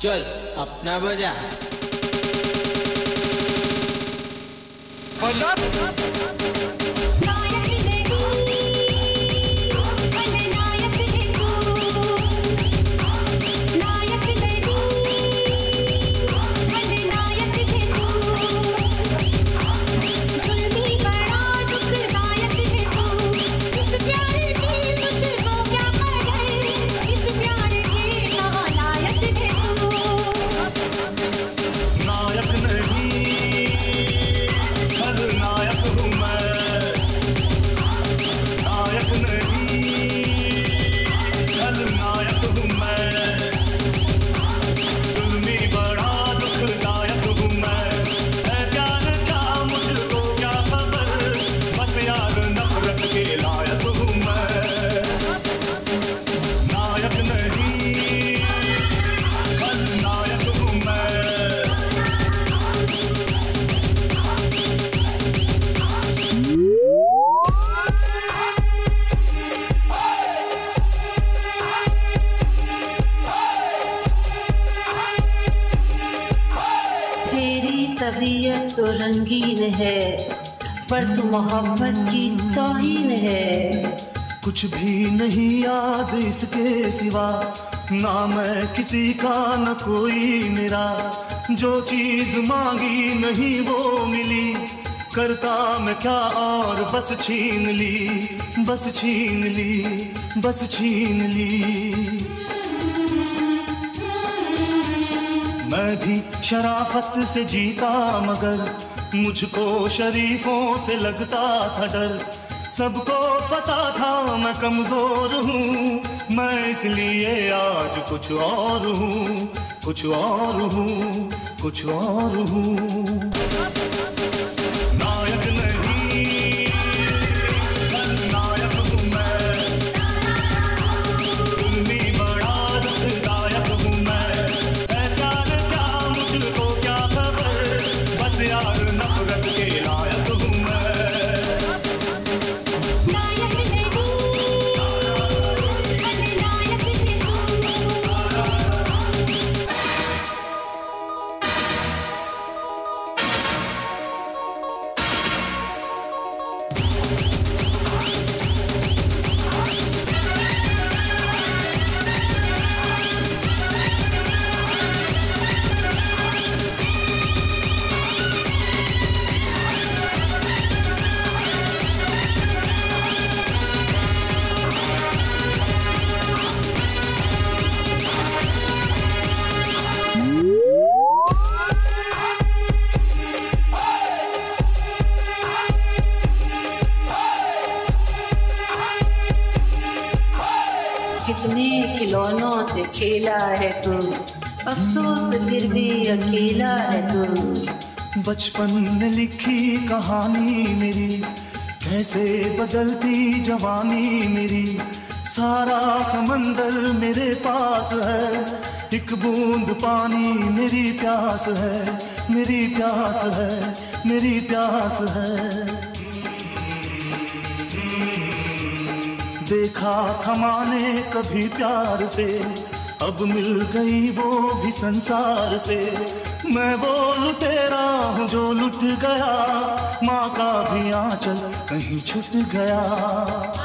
चल अपना बजा तबीयत तो रंगीन है पर तू मोहब्बत की तौहीन है। कुछ भी नहीं याद इसके सिवा, ना मैं किसी का न कोई मेरा। जो चीज मांगी नहीं वो मिली, करता मैं क्या और बस छीन ली, बस छीन ली, बस छीन ली। मैं भी शराफत से जीता मगर मुझको शरीफों से लगता था डर। सबको पता था मैं कमजोर हूँ, मैं इसलिए आज कुछ और हूँ, कुछ और हूँ, कुछ और हूँ। नायक नहीं नायक हूँ मैं, तुम भी बड़ा दुखदायक हूँ मैं। यार नफरत के लायक हूँ मैं। नायक नहीं कितने खिलौनों से खेला है तू, अफसोस फिर भी अकेला है तू। बचपन में लिखी कहानी मेरी, कैसे बदलती जवानी मेरी। सारा समंदर मेरे पास है, एक बूंद पानी मेरी प्यास है, मेरी प्यास है, मेरी प्यास है। देखा था माने कभी प्यार से, अब मिल गई वो भी संसार से। मैं वो लुटेरा हूँ जो लुट गया, माँ का भी आंचल कहीं छूट गया।